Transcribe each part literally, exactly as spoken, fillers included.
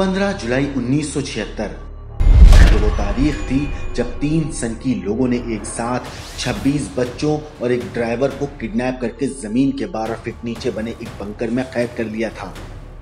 पंद्रह जुलाई उन्नीस सौ छिहत्तर ये वो तारीख थी जब तीन सनकी लोगों ने एक साथ छब्बीस बच्चों और एक ड्राइवर को किडनैप करके जमीन के बारह फीट नीचे बने एक बंकर में कैद कर लिया था।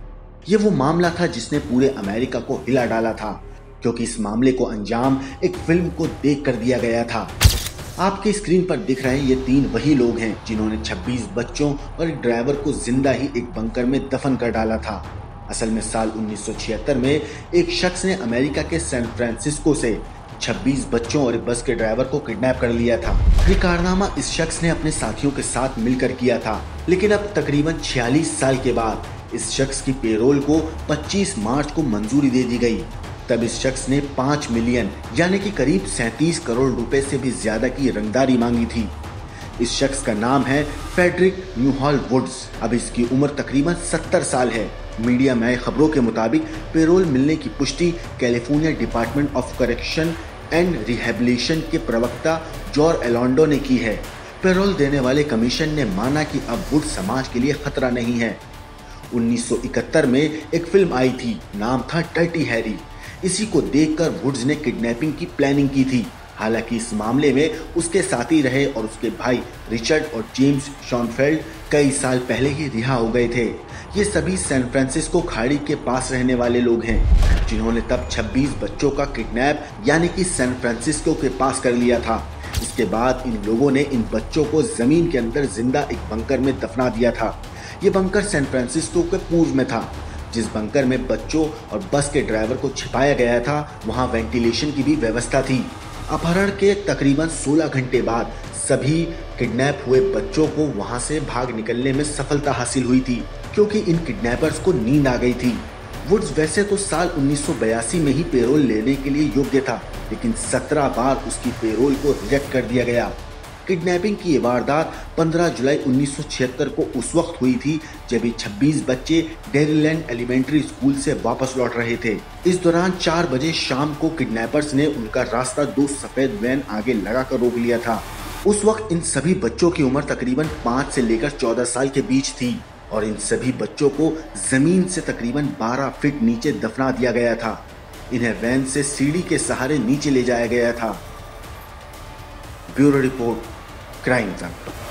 ये वो मामला था जिसने पूरे अमेरिका को हिला डाला था, क्योंकि इस मामले को अंजाम एक फिल्म को देख कर दिया गया था। आपके स्क्रीन पर दिख रहे ये तीन वही लोग हैं जिन्होंने छब्बीस बच्चों और एक ड्राइवर को जिंदा ही एक बंकर में दफन कर डाला था। असल में साल उन्नीस सौ छिहत्तर में एक शख्स ने अमेरिका के सैन फ्रांसिस्को से छब्बीस बच्चों और एक बस के ड्राइवर को किडनैप कर लिया था। ये कारनामा इस शख्स ने अपने साथियों के साथ मिलकर किया था, लेकिन अब तकरीबन छियालीस साल के बाद इस शख्स की पेरोल को पच्चीस मार्च को मंजूरी दे दी गई। तब इस शख्स ने पाँच मिलियन यानी कि करीब सैंतीस करोड़ रुपए से भी ज्यादा की रंगदारी मांगी थी। इस शख्स का नाम है फेडरिक न्यूहॉल वुड्स। अब इसकी उम्र तकरीबन सत्तर साल है। मीडिया में खबरों के मुताबिक पेरोल मिलने की पुष्टि California department of correction and rehabilitation के प्रवक्ता जॉर एलोंडो ने की है। पेरोल देने वाले कमीशन ने माना कि अब वुड्स समाज के लिए खतरा नहीं है। उन्नीस सौ इकहत्तर में एक फिल्म आई थी, नाम था डर्टी हैरी। इसी को देखकर वुड्स ने किडनैपिंग की प्लानिंग की थी। हालांकि इस मामले में उसके साथी रहे और उसके भाई रिचर्ड और जेम्स शॉनफेल्ड कई साल पहले ही रिहा हो गए थे। ये सभी सैन फ्रांसिस्को खाड़ी के पास रहने वाले लोग हैं जिन्होंने तब छब्बीस बच्चों का किडनैप यानी कि सैन फ्रांसिस्को के पास कर लिया था। इसके बाद इन लोगों ने इन बच्चों को जमीन के अंदर जिंदा एक बंकर में दफना दिया था। ये बंकर सैन फ्रांसिस्को के पूर्व में था। जिस बंकर में बच्चों और बस के ड्राइवर को छिपाया गया था, वहाँ वेंटिलेशन की भी व्यवस्था थी। अपहरण के तकरीबन सोलह घंटे बाद सभी किडनैप हुए बच्चों को वहां से भाग निकलने में सफलता हासिल हुई थी, क्योंकि इन किडनैपर्स को नींद आ गई थी। वुड्स वैसे तो साल उन्नीस सौ बयासी में ही पेरोल लेने के लिए योग्य था, लेकिन सत्रह बार उसकी पेरोल को रिजेक्ट कर दिया गया। किडनैपिंग की ये वारदात पंद्रह जुलाई उन्नीस सौ छिहत्तर को उस वक्त हुई थी जब ये छब्बीस बच्चे डेरीलैंड एलिमेंट्री स्कूल से वापस लौट रहे थे। इस दौरान चार बजे शाम को किडनैपर्स ने उनका रास्ता दो सफेद वैन आगे लगाकर रोक लिया था। उस वक्त इन सभी बच्चों की उम्र तकरीबन पाँच से लेकर चौदह साल के बीच थी और इन सभी बच्चों को जमीन से तकरीबन बारह फीट नीचे दफना दिया गया था। इन्हें वैन से सीढ़ी के सहारे नीचे ले जाया गया था। Bureau report, crime time.